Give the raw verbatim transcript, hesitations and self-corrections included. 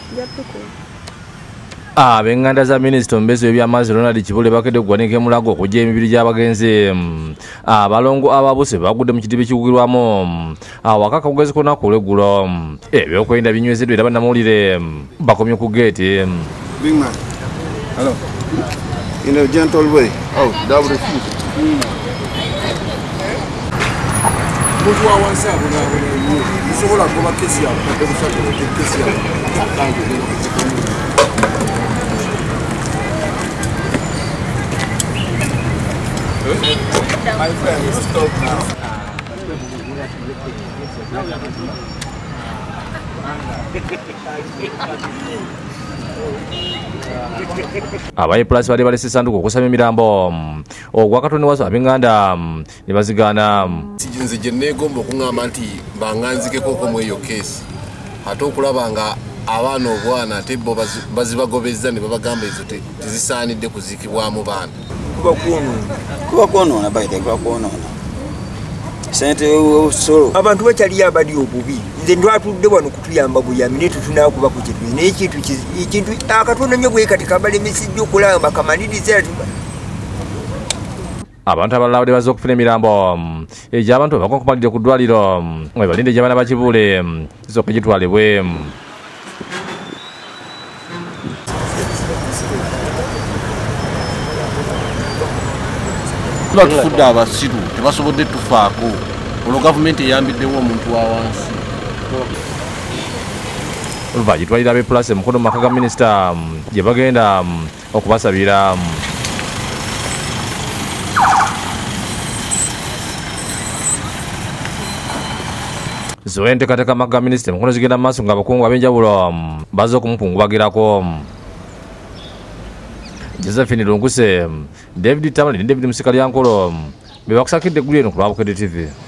Ah, benganda za Minister Mbezo eby'amazzi Ronald Kibule bakedde kuwanika emulago okujja emibiri gy'abagenzi. Abalongo ababuse bagudde mu kidiba ekigulirwamu awakaka kugezi kona kuleggulo. Ebyokwerinda binywezeddwa era bannamawulire bakomye ku geeti. Big man. Hello. In a gentle way. Oh, double the feet. Mutu awansi abona abona isobola kuba kesi ya kuba kesi ya my friend, stop now. Abayi plus bali bali sisanduko kusama emirambo ogwa katoni waso abinganda ne bazigana kijinze jenne gombo kungamba nti banganzike koko mweyo case ate okulabanga abaana obwana tebbo bazibagobezza ne babagamba ezo tezisaanidde kuzikibwamu baana kuba kuonoona kuba kuonoona bayite kuba kuonoona sente osolo abantu bakyali abali obubi nze ndwatudde wano kutuyamba buyambi ne tutunakuba ku kintu n'ekintu ekintu akatonda nnyo bwe kati kabalemesejja okulamba kamaliriza abantu abalala bali bazze okufuna emirambo egy'abantu bakonkomalidde ku ddwaliro mwe balinde gy'abaana bakibule zokka gitwalibwe. Tufudde abasiru tebasobodde tufaako olwo gavumenti eyambiddewo omuntu wa wansi oluva gitwalira ab'epulasi mukono mu maka ga minisita gye bagenda okubasabira. zo enteekateeka mu maka ga minisita mukono zigenda mu maaso ng'abakungu ab'enjawulo bazze okumupungubagirako. Josephine Lunguse, David Tamale ne David Musikali Yankolo be bakusakidde eggulu eno ku Lwabukedde T V.